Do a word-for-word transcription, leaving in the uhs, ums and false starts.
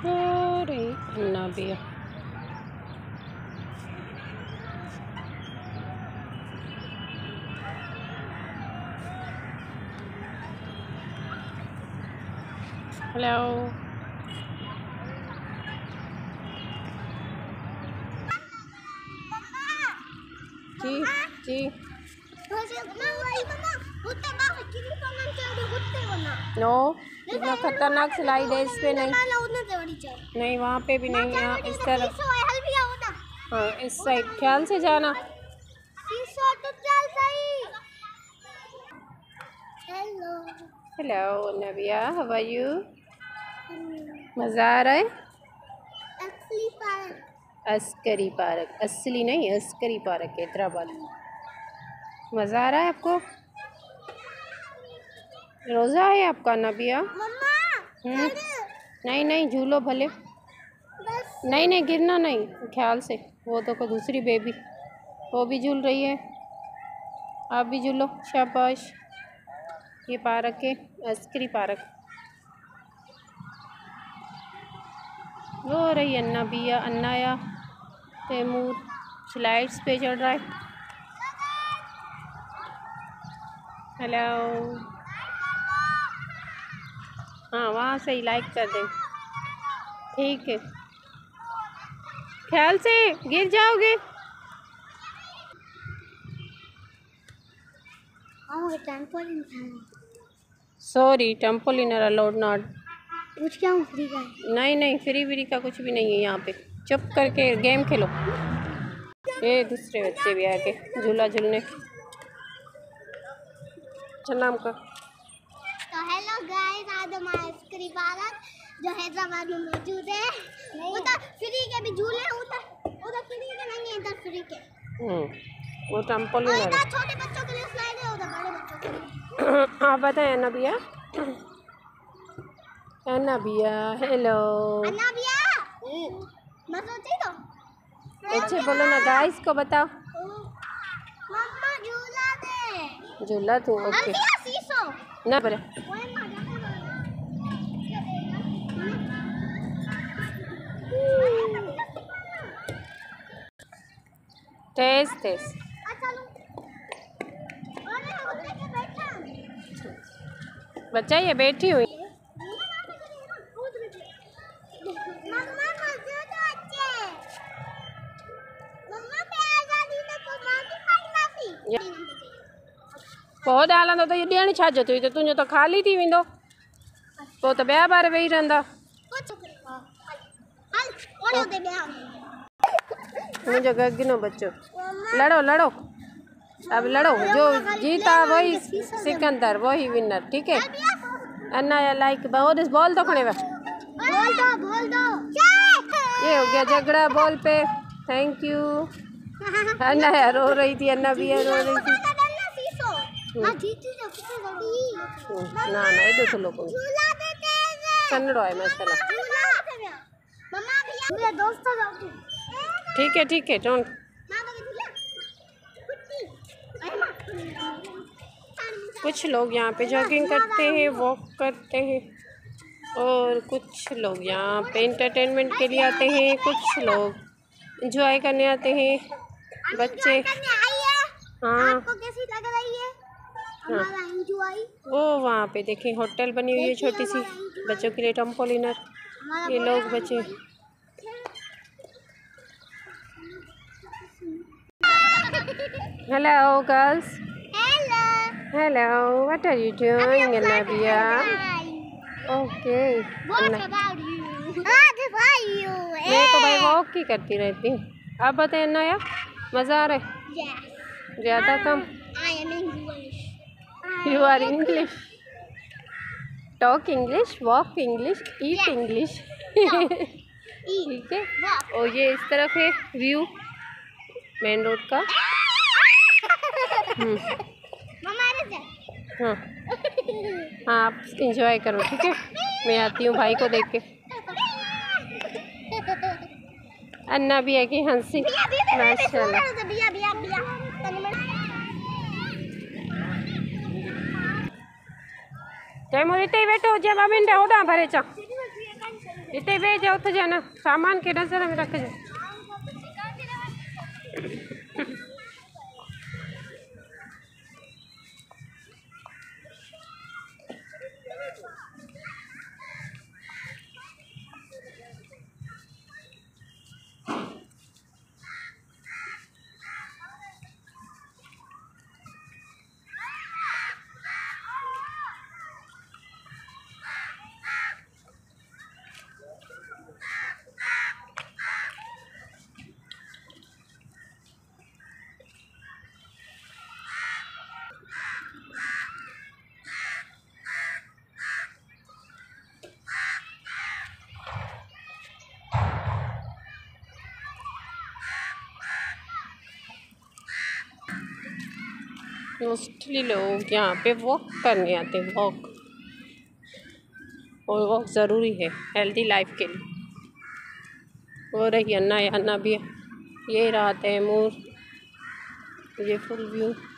अरे अन्ना भी है। हेलो जी जी नो, इतना खतरनाक स्लाइड है इस पे नहीं नहीं वहाँ पे भी नहीं, यहाँ इस तरफ। हाँ इस साइड ख्याल से जाना। हेलो नबिया, हाउ आर यू? मज़ा आ रहा है? अस्करी पार्क, असली नहीं अस्करी पार्क हैदराबाद। मज़ा आ रहा है आपको? रोज़ा है आपका नबिया? हम्म नहीं नहीं झूलो भले, नहीं नहीं गिरना नहीं, ख्याल से। वो तो को दूसरी बेबी वो भी झूल रही है, आप भी झूलो, शाबाश। ये पार्क है अस्करी पार्क। वो रही अन्ना बिया, अन्नाया तैमूर स्लाइड्स पे चढ़ रहा है। हेलो हाँ वहाँ से ही लाइक कर दें, ठीक है। ख्याल से गिर जाओगे। Sorry trampoline are allowed not. कुछ क्या फ्री का है? नहीं नहीं फ्री व्री का कुछ भी नहीं है यहाँ पे, चुप करके गेम खेलो। ये दूसरे बच्चे भी आके झूला झूलने। चल नाम का। तो हेलो गाइस, आज हमारा अस्करी पार्क जो हैदराबाद में मौजूद है, उधर फ्री के भी झूले हैं, उधर उधर फ्री के नहीं है, इधर फ्री के। हम्म वो टेम्पोलिन है। इधर छोटे बच्चों के लिए स्लाइड है, उधर बड़े बच्चों के लिए। आप बताएं अन्ना भैया। अन्ना भैया हेलो। अन्ना भैया मत सोचिए तो अच्छे बोलो ना गाइस को बताओ। मम्मा झूला दे। झूला तू ओके सीसो ना बरे। तेज तेज बच्चा ये बैठी हुई। पोइ ॾालंदो त इहो ॾियणु छा जो अथई, त तुंहिंजो त ख़ाली थी वेंदो, पोइ त ॿिया ॿार वेही रहंदा। मुंहिंजो गगनो बच्चो, लड़ो लड़ो अब लड़ो, जो जीता वही सिकंदर, वही विनर, ठीक है। अन्ना या लाइक बहुत बॉल तो खड़े हुआ, बोल दो बोल दो। ये हो गया झगड़ा बॉल पे। Thank you. अन्ना यार रो रही थी, अन्ना भी रो रही थी। ना ना एडो तो लोगों कन्नड़ो है माशाल्लाह। ठीक है ठीक है डोंट। कुछ लोग यहाँ पे जॉगिंग करते हैं, वॉक करते हैं, और कुछ लोग यहाँ पे एंटरटेनमेंट के लिए आते हैं, कुछ लोग एंजॉय करने आते हैं। बच्चे हाँ आपको कैसी लग रही है हमारा एंजॉय? वो वहाँ पे देखें होटल बनी हुई है छोटी सी बच्चों के लिए, टेम्पोलिनर। ये लोग बच्चे hello girls. Hello hello what are you doing Nabiya? Okay मैं तो भाई वॉक ही करती रहती हूँ। आप बताएं नया मज़ा आ रहा है? ज़्यादा कम? You are English, talk English, walk English, eat English. ठीक है। और ये इस तरफ है व्यू मेन रोड का। हाँ हाँ आप इंजॉय करो, ठीक है। मैं आती हूँ भाई को देख के। अन्ना भी है कि हंसी माशाल्लाह। तैमूर इते ही बैठो जे मिनट होॾां भरे चा। इतने वे जाओ तो जाना सामान के नजर में रख जाओ। मोस्टली लोग यहाँ पे वॉक करने आते हैं, वॉक, और वॉक ज़रूरी है हेल्दी लाइफ के लिए। और रही अन्ना अन्ना भी, ये रहा तैमूर, ये फुल व्यू।